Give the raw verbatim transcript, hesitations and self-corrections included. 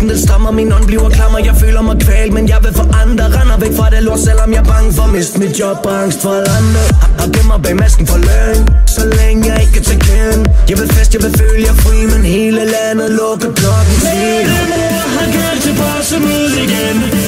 den strammer, min ånd bliver klammer. Jeg føler mig kvalt, men jeg vil forandre. Render væk fra det lort, selvom jeg er bange for at miste mit job og angst for at lande. Har gemt mig bag masken for løgn, så længe jeg ikke kan tage kendt. Jeg vil fest, jeg vil føle, jeg er fri, men hele landet lukker klokken til. Har kaldt til bossen ud igen.